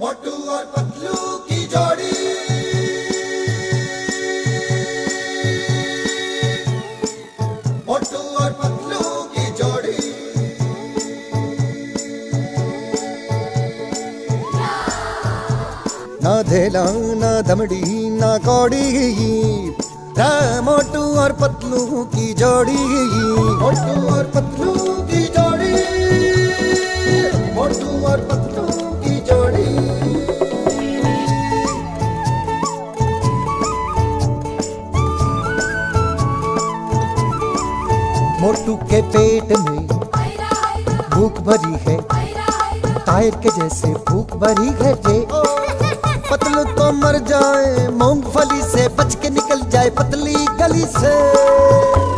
मोटू और पतलू की जोड़ी, मोटू और पतलू की जोड़ी। ना धेला ना दमड़ी ना कौड़ी, मोटू और पतलू की जोड़ी, मोटू और पतलू की जोड़ी, मोटू और पतलू की जोड़ी। मोटू के पेट में भूख भरी है, टायर के जैसे भूख भरी है जे। पतलू तो मर जाए मूंगफली से, बच के निकल जाए पतली गली से।